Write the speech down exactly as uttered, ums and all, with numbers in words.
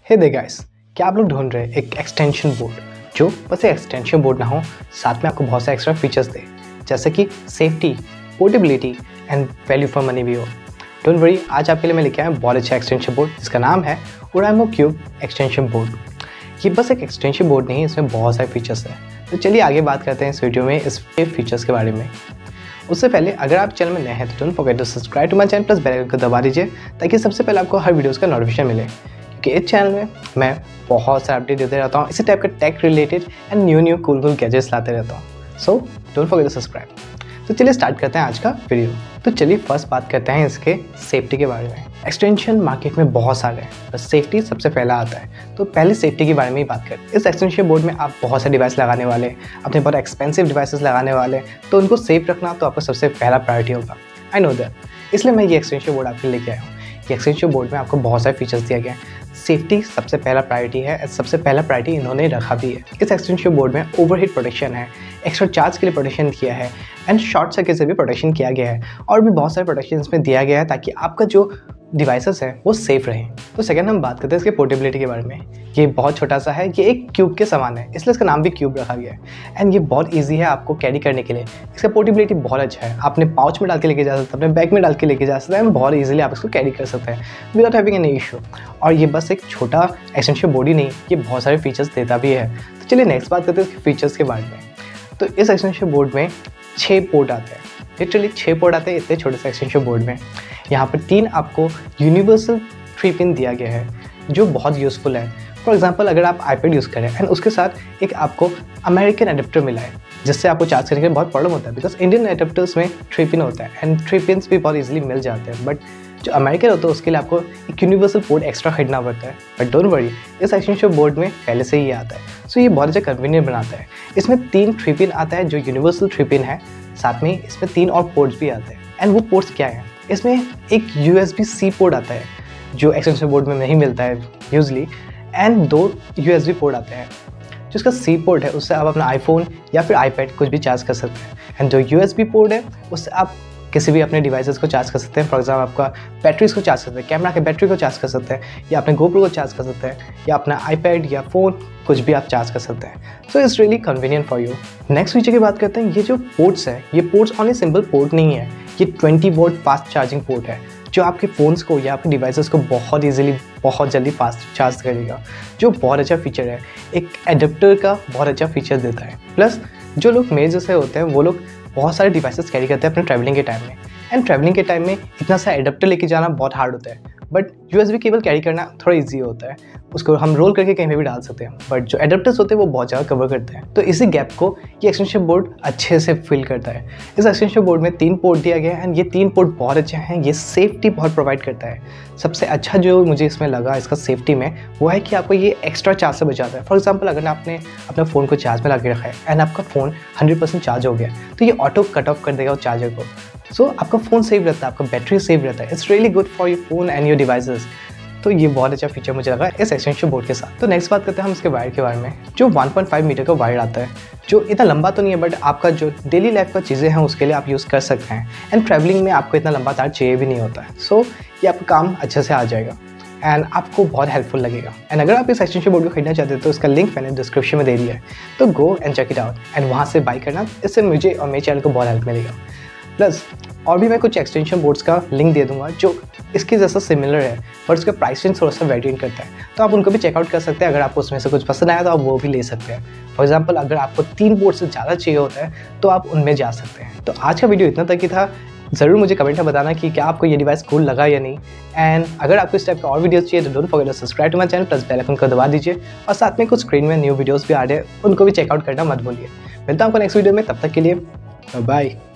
हे दे guys, क्या आप लोग ढूंढ रहे हैं एक एक्सटेंशन बोर्ड जो बस एक एक्सटेंशन बोर्ड ना हो, साथ में आपको बहुत सारे एक्स्ट्रा फीचर्स दे, जैसे कि safety, portability and value for money भी हो। डोंट वरी, आज आपके लिए मैं लेके आया हूं बहुत अच्छा एक्सटेंशन बोर्ड जिसका नाम है ओराइमो क्यूब एक्सटेंशन बोर्ड। ये बस एक एक्सटेंशन बोर्ड नहीं, इसमें बहुत सारे फीचर्स हैं। तो चलिए आगे बात करते हैं इस वीडियो में इस फीचर्स के बारे में। उससे पहले अगर आप चैनल में नए हैं तो don't forget to subscribe to my channel plus bell icon को दबा दीजिए ताकि सबसे पहले आपको हर वीडियोस का नोटिफिकेशन मिले, क्योंकि इस चैनल में मैं बहुत सारे अपडेट देते रहता हूँ इसी टाइप का tech related and new new cool cool gadgets लाते रहता हूँ। So don't forget to subscribe. तो चलिए स्टार्ट करते हैं आज का वीडियो। तो चलिए फर्स्ट बात करते हैं इसके सेफ्टी के बारे में। एक्सटेंशन मार्केट में बहुत सारे हैं, बस सेफ्टी सबसे पहला आता है। तो पहले सेफ्टी के बारे में ही बात करें। इस एक्सटेंशन बोर्ड में आप बहुत सारे डिवाइस लगाने वाले हैं, अपने बहुत एक्सपेंसिव डिवाइसेस लगाने वाले हैं, तो उनको सेफ रखना तो आपका सबसे पहला प्रायोरिटी होगा। आई नो दैट, इसलिए मैं ये एक्सटेंशन बोर्ड आपके लिए लेके आया हूँ। ये एक्सटेंशन बोर्ड में आपको बहुत सारे फीचर्स दिए गए हैं। सेफ्टी सबसे पहला प्रायोरिटी है, सबसे पहला प्रायोरिटी इन्होंने रखा भी है। इस एक्सटेंशन बोर्ड में ओवरहीट प्रोटेक्शन है, एक्स्ट्रा चार्ज के लिए प्रोटेक्शन किया है एंड शॉर्ट सर्किट से भी प्रोटेक्शन किया गया है, और भी बहुत सारे प्रोटेक्शन इसमें दिया गया है ताकि आपका जो डिवाइसेस है वो सेफ रहें। तो सेकंड हम बात करते हैं इसके पोर्टेबिलिटी के बारे में। ये बहुत छोटा सा है, ये एक क्यूब के समान है, इसलिए इसका नाम भी क्यूब रखा गया है। एंड ये बहुत इजी है आपको कैरी करने के लिए। इसका पोर्टेबिलिटी बहुत अच्छा है, आपने पाउच में डाल के लेके जा सकते हैं, अपने बैग में डाल के लेके जा सकते हैं, बहुत ईजिली आप इसको कैरी कर सकते हैं विदाउट हैविंग एनी इशू। और ये बस एक छोटा एक्सटेंशन बोर्ड ही नहीं, ये बहुत सारे फीचर्स देता भी है। तो चलिए नेक्स्ट बात करते हैं इसके फीचर्स के बारे में। तो इस एक्सटेंशन बोर्ड में छः पोर्ट आते हैं, लिटरली छः पोर्ट आते हैं इतने छोटे से एक्सटेंशन बोर्ड में। यहाँ पर तीन आपको यूनिवर्सल थ्री पिन दिया गया है जो बहुत यूज़फुल है। फॉर एग्जांपल अगर आप आईपैड यूज़ करें एंड उसके साथ एक आपको अमेरिकन एडेप्टर मिला है जिससे आपको चार्ज करने के लिए बहुत प्रॉब्लम होता है, बिकॉज इंडियन एडेप्टर्स में थ्री पिन होता है एंड थ्री पिन्स भी बहुत ईजिली मिल जाते हैं, बट जो अमेरिकन होता है उसके लिए आपको एक यूनिवर्सल पोर्ट एक्स्ट्रा खरीदना पड़ता है। बट डोंट वरी, इस एक्सटेंशन बोर्ड में पहले से ही आता है, सो ये बहुत अच्छा कन्वीनियंट बनाता है। इसमें तीन थ्री पिन आता है जो यूनिवर्सल थ्री पिन है, साथ में इसमें तीन और पोर्ट्स भी आते हैं। एंड वो पोर्ट्स क्या हैं? इसमें एक U S B C port आता है जो एक्सटेंशन बोर्ड में नहीं मिलता है यूजली, एंड दो यू एस बी पोर्ट आते हैं। जो इसका सी पोर्ट है उससे आप अपना आईफोन या फिर आईपैड कुछ भी चार्ज कर सकते हैं, एंड जो यू एस बी पोर्ट है उससे आप किसी भी अपने डिवाइसेस को चार्ज कर सकते हैं। फॉर एग्जाम्पल आपका बैटरीज को चार्ज कर सकते हैं, कैमरा के बैटरी को चार्ज कर सकते हैं, या अपने गोप्रो को चार्ज कर सकते हैं, या अपना आईपैड या फ़ोन कुछ भी आप चार्ज कर सकते हैं। So it's really convenient for you. Next feature की बात करते हैं। ये जो पोर्ट्स है, ये पोर्ट्स ऑनली सिंपल पोर्ट नहीं है, ये twenty volt fast charging port है जो आपके फ़ोन्स को या आपके डिवाइसेस को बहुत इजीली बहुत जल्दी फास्ट चार्ज करेगा, जो बहुत अच्छा फीचर है। एक एडेप्टर का बहुत अच्छा फीचर देता है। प्लस जो लोग मेरे जैसे होते हैं वो लोग बहुत सारे डिवाइसेस कैरी करते हैं अपने ट्रैवलिंग के टाइम में, एंड ट्रैवलिंग के टाइम में इतना सा एडेप्टर लेके जाना बहुत हार्ड होता है, बट यूएसबी केबल कैरी करना थोड़ा इजी होता है, उसको हम रोल करके कहीं पे भी डाल सकते हैं। बट जो एडेप्टर्स होते हैं वो बहुत ज़्यादा कवर करते हैं, तो इसी गैप को ये एक्सटेंशन बोर्ड अच्छे से फिल करता है। इस एक्सटेंशन बोर्ड में तीन पोर्ट दिया गया है एंड ये तीन पोर्ट बहुत अच्छे हैं, ये सेफ्टी बहुत प्रोवाइड करता है। सबसे अच्छा जो मुझे इसमें लगा इसका सेफ्टी में वो है कि आपको ये एक्स्ट्रा चार्ज से बचाता है। फॉर एग्जाम्पल अगर आपने अपने फ़ोन को चार्ज में लगा के रखा है एंड आपका फ़ोन हंड्रेड परसेंट चार्ज हो गया तो ये ऑटो कट ऑफ कर देगा उस चार्जर को। सो so, आपका फ़ोन सेव रहता है, आपका बैटरी सेव रहता है। It's really good for your phone and your devices. तो ये बहुत अच्छा फीचर मुझे लगा इस एक्सटेंशन बोर्ड के साथ। तो नेक्स्ट बात करते हैं हम इसके वायर के बारे में। जो वन पॉइंट फाइव मीटर का वायर आता है, जो इतना लंबा तो नहीं है, बट आपका जो डेली लाइफ का चीज़ें हैं उसके लिए आप यूज़ कर सकते हैं, एंड ट्रैवलिंग में आपको इतना लंबा तार चाहिए भी नहीं होता है। सो so, ये आपका काम अच्छे से आ जाएगा एंड आपको बहुत हेल्पफुल लगेगा। एंड अगर आप इस एक्सटेंशन बोर्ड को खरीदना चाहते हैं तो इसका लिंक मैंने डिस्क्रिप्शन में दे दिया है, तो go and check it out and वहाँ से बाई करना। इससे मुझे और मेरे चैनल को बहुत हेल्प मिलेगा। प्लस और भी मैं कुछ एक्सटेंशन बोर्ड्स का लिंक दे दूंगा जो इसकी जैसा सिमिलर है, पर उसका प्राइस रेंज थोड़ा सा वेरिएंट करता है, तो आप उनको भी चेकआउट कर सकते हैं। अगर आपको उसमें से कुछ पसंद आया तो आप वो भी ले सकते हैं। फॉर एग्जांपल अगर आपको तीन बोर्ड से ज़्यादा चाहिए होता है तो आप उनमें जा सकते हैं। तो आज का वीडियो इतना तक ही था। ज़रूर मुझे कमेंट में बताना कि क्या आपको ये डिवाइस कूल लगा या नहीं, एंड अगर आपको इस टाइप का और वीडियोस चाहिए तो don't forget to subscribe to my channel plus bell icon को दबा दीजिए, और साथ में कुछ स्क्रीन में न्यू वीडियोस भी आ रहे हैं उनको भी चेकआउट करना मत भूलिए। मिलता हूँ आपको नेक्स्ट वीडियो में, तब तक के लिए बाय।